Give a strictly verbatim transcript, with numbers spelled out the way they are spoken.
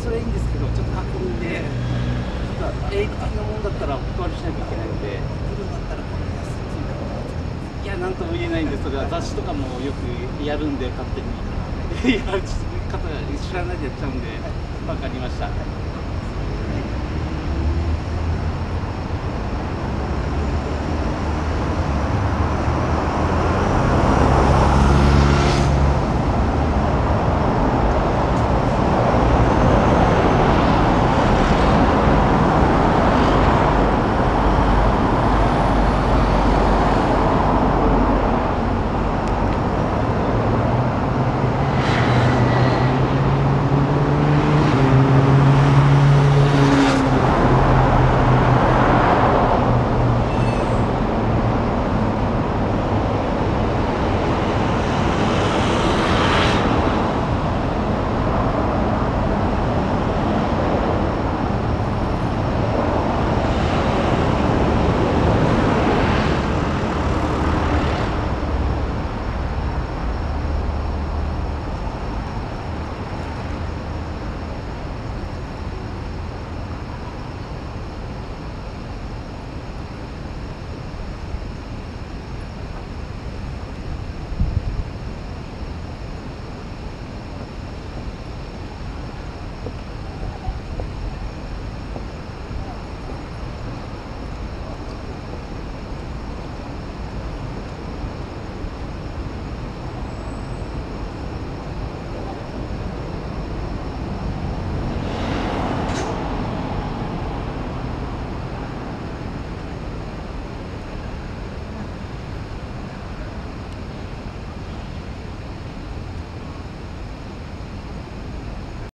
それはいいんですけど、ちょっと確認で、ちょっと営利的なものだったらお断りしなきゃいけないので、 プロだったらこんな安いかも。 いや、なんとも言えないんで、それは雑誌とかもよくやるんで、勝手に。いや、ちょっと方が知らないでやっちゃうんで、わかりました。